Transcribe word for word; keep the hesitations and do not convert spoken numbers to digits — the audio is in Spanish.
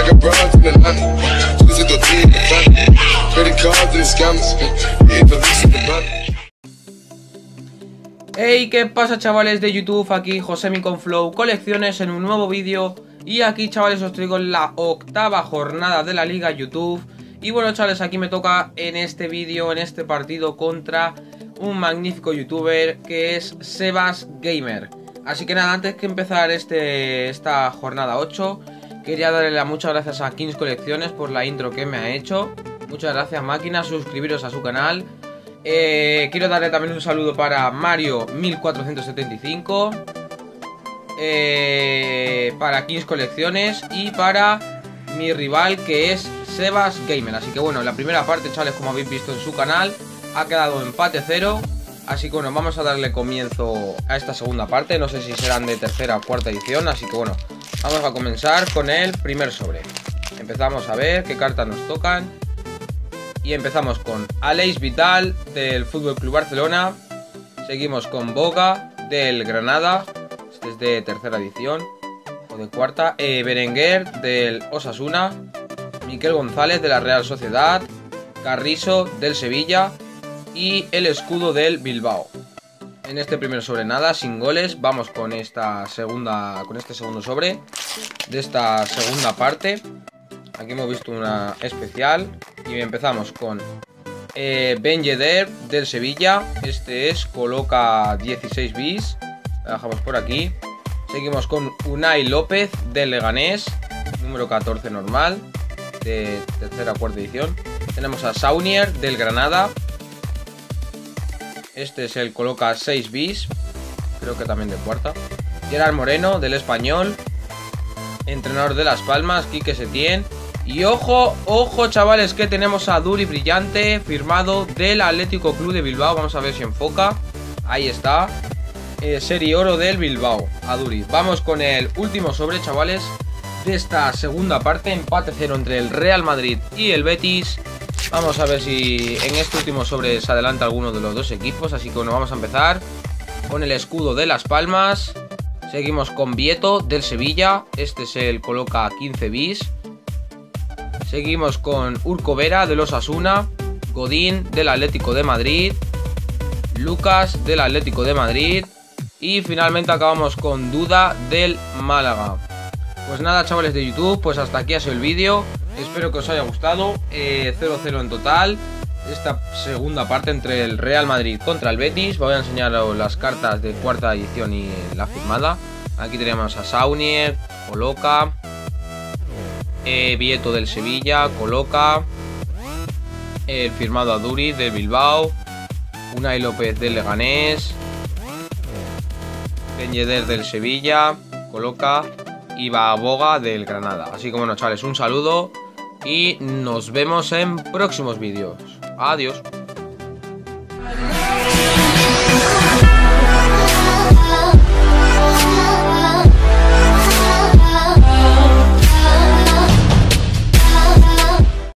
got broads in Atlanta. Twisted the team in Atlanta. Credit cards and scams. Yeah, police in Atlanta. Hey, ¿qué pasa, chavales de YouTube? Aquí Josemi con Flow Colecciones en un nuevo vídeo. Y aquí, chavales, os traigo la octava jornada de la Liga YouTube. Y bueno, chavales, aquí me toca en este vídeo, en este partido contra un magnífico youtuber que es Sebas Gamer. Así que nada, antes que empezar este, esta jornada ocho, quería darle las muchas gracias a Kings Colecciones por la intro que me ha hecho. Muchas gracias, máquina, suscribiros a su canal. Eh, quiero darle también un saludo para Mario mil cuatrocientos setenta y cinco, eh, para Kings Colecciones y para mi rival, que es Sebas Gamer. Así que bueno, la primera parte, chavales, como habéis visto en su canal, ha quedado empate cero. Así que bueno, vamos a darle comienzo a esta segunda parte. No sé si serán de tercera o cuarta edición. Así que bueno, vamos a comenzar con el primer sobre. Empezamos a ver qué cartas nos tocan. Y empezamos con Aleix Vital del F C Barcelona. Seguimos con Boga del Granada. Este es de tercera edición o de cuarta. eh, Berenguer del Osasuna. Miquel González de la Real Sociedad. Carrizo del Sevilla. Y el escudo del Bilbao. En este primer sobre nada, sin goles. Vamos con esta segunda, con este segundo sobre de esta segunda parte. Aquí hemos visto una especial. Y empezamos con eh, Ben Yedder del Sevilla. Este es coloca dieciséis bis. La dejamos por aquí. Seguimos con Unai López del Leganés, número catorce normal, de tercera o cuarta edición. Tenemos a Saunier del Granada. Este es el coloca seis bis, creo que también de cuarta. Gerard Moreno del Español. Entrenador de Las Palmas, Quique Setién. Y ojo, ojo, chavales, que tenemos a Duri Brillante, firmado del Atlético Club de Bilbao. Vamos a ver si enfoca. Ahí está. Eh, serie oro del Bilbao, a Duri. Vamos con el último sobre, chavales, de esta segunda parte. Empate cero entre el Real Madrid y el Betis. Vamos a ver si en este último sobre se adelanta alguno de los dos equipos. Así que bueno, vamos a empezar con el escudo de Las Palmas. Seguimos con Vieto del Sevilla. Este es el coloca quince bis. Seguimos con Urco Vera del Osasuna. Godín del Atlético de Madrid. Lucas del Atlético de Madrid. Y finalmente acabamos con Duda del Málaga. Pues nada, chavales de YouTube, pues hasta aquí ha sido el vídeo. Espero que os haya gustado. eh, cero cero en total. Esta segunda parte entre el Real Madrid contra el Betis. Voy a enseñaros las cartas de cuarta edición y la firmada. Aquí tenemos a Saunier, coloca. Eh, Vieto del Sevilla, coloca. El firmado a Duri del Bilbao. Unai López del Leganés. Ben Yedder del Sevilla, coloca. Y Boga del Granada. Así que bueno, chavales, un saludo y nos vemos en próximos vídeos. Adiós.